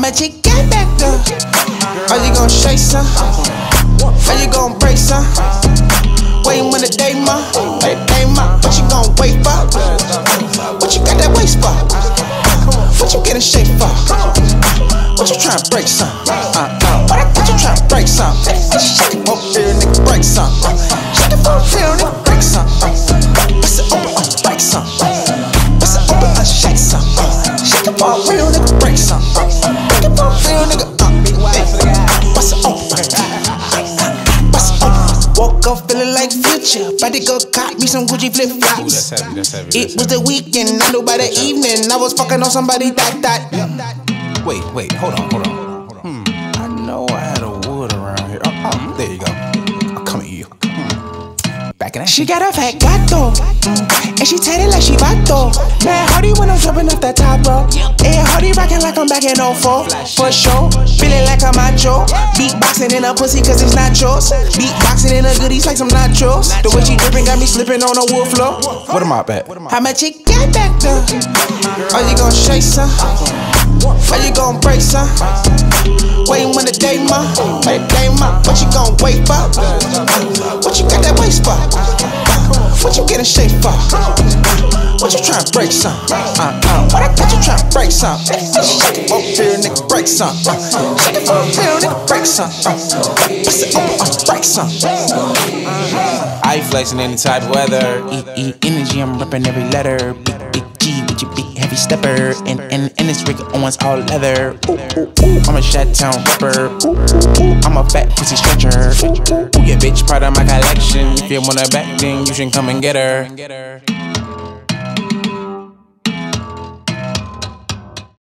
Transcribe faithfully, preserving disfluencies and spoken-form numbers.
much you get back there? Are you gon' shake some? Are you gon' break some? Waiting when the day ma, hey, day ma. What you gon' wait for? What you got that waist for? What you getting shape for? What you tryna break some? Uh, uh, what, what you tryna break some? Shake it for real, nigga, break some. Shake it for real, nigga, break some. Bust it open, uh, break some. Bust it open, uh, shake some. Shake it for real, nigga, break some. Break it for real, nigga, uh, bust it open, bust it open. Woke up feeling like Future, about to go cop me some Gucci flip flops. Ooh, that's heavy, that's heavy. It was the weekend, I knew by the evening I was fucking on somebody that that. Wait, wait, hold on, hold on, hold on. Hmm. I know I had a wood around here. Oh, oh there you go. I'll come at you. Hmm. Back in action. She got a fat gato, mm, and she tatted like she vato. Man, hardy when I'm jumping off that top rope. And hardy rocking like I'm back in oh four. For sure, feeling like I'm macho. Beatboxing in a pussy cause it's nachos. Beatboxing in a goodies like some nachos. The way she dripping got me slipping on a wood floor. What am I at? How much you get back there? Are you gon' shake some? Are you gon' break some? Waiting when the day ma, hey, day ma. What you gon' wait for? What you got that waist for? What you getting shape for? What you tryna break some? Uh, uh, what, what you tryna break some? Shake it for real, nigga, break some. Shake it for real, nigga, break some. Bust it open, uh, break some. I flexing any type of weather. E E Energy, I'm reppin' every letter. Big big G with your big heavy stepper, and and and this Rick Owens all leather. Ooh, ooh, ooh. I'm a Chi-Town rapper. Ooh, ooh, ooh. I'm a fat pussy stretcher. Ooh, ooh, ooh. Your bitch part of my collection. If you want her back, then you should come and get her.